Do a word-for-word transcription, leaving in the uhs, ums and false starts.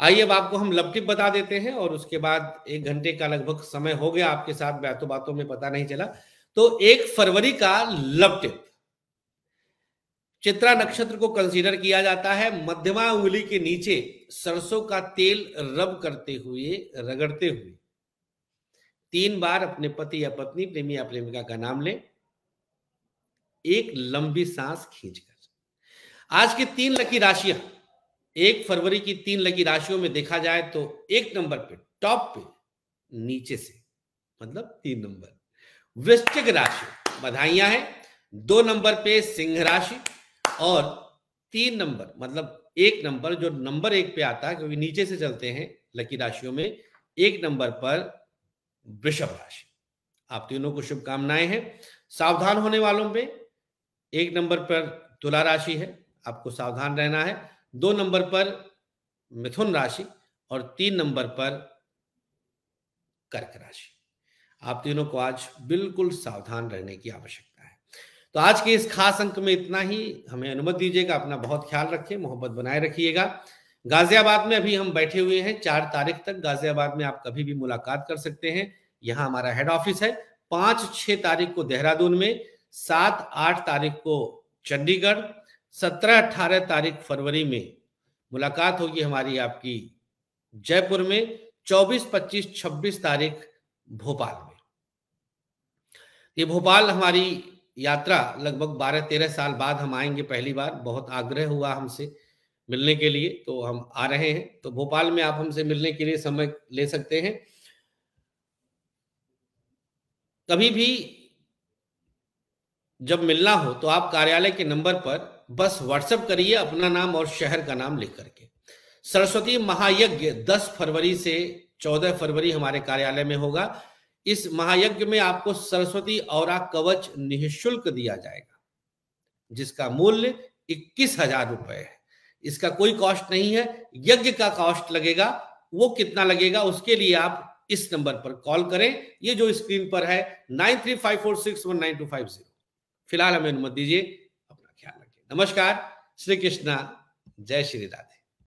आइए अब आपको हम लव टिप बता देते हैं और उसके बाद एक घंटे का लगभग समय हो गया आपके साथ बातों बातों में, पता नहीं चला। तो एक फरवरी का लव टिप, चित्रा नक्षत्र को कंसीडर किया जाता है। मध्यमा उंगली के नीचे सरसों का तेल रब करते हुए, रगड़ते हुए तीन बार अपने पति या पत्नी, प्रेमी या प्रेमिका का नाम लें, एक लंबी सांस खींचकर। आज की तीन लकी राशियां, एक फरवरी की तीन लकी राशियों में देखा जाए तो एक नंबर पे, टॉप पे, नीचे से मतलब तीन नंबर, वृश्चिक राशि, बधाइयां हैं। दो नंबर पे सिंह राशि और तीन नंबर मतलब एक नंबर जो नंबर एक पे आता है, क्योंकि नीचे से चलते हैं लकी राशियों में, एक नंबर पर वृषभ राशि। आप तीनों को शुभकामनाएं हैं। सावधान होने वालों पे एक नंबर पर तुला राशि है, आपको सावधान रहना है। दो नंबर पर मिथुन राशि और तीन नंबर पर कर्क राशि। आप तीनों को आज बिल्कुल सावधान रहने की आवश्यकता है। तो आज के इस खास अंक में इतना ही। हमें अनुमति दीजिएगा, अपना बहुत ख्याल रखें, मोहब्बत बनाए रखिएगा। गाजियाबाद में अभी हम बैठे हुए हैं, चार तारीख तक गाजियाबाद में आप कभी भी मुलाकात कर सकते हैं। यहाँ हमारा हेड ऑफिस है। पांच छह तारीख को देहरादून में, सात आठ तारीख को चंडीगढ़, सत्रह अठारह तारीख फरवरी में मुलाकात होगी हमारी आपकी जयपुर में, चौबीस पच्चीस छब्बीस तारीख भोपाल में। ये भोपाल हमारी यात्रा लगभग बारह तेरह साल बाद हम आएंगे पहली बार। बहुत आग्रह हुआ हमसे मिलने के लिए, तो हम आ रहे हैं। तो भोपाल में आप हमसे मिलने के लिए समय ले सकते हैं। कभी भी जब मिलना हो तो आप कार्यालय के नंबर पर बस व्हाट्सएप करिए अपना नाम और शहर का नाम लिख करके। सरस्वती महायज्ञ दस फरवरी से चौदह फरवरी हमारे कार्यालय में होगा। इस महायज्ञ में आपको सरस्वती औरा कवच निःशुल्क दिया जाएगा, जिसका मूल्य इक्कीस हजार रुपए है। इसका कोई कॉस्ट नहीं है, यज्ञ का कॉस्ट लगेगा। वो कितना लगेगा उसके लिए आप इस नंबर पर कॉल करें, ये जो स्क्रीन पर है, nine three five four six one nine two five zero. फिलहाल हमें अनुमति दीजिए, अपना ख्याल रखिए। नमस्कार, श्री कृष्णा, जय श्री राधे।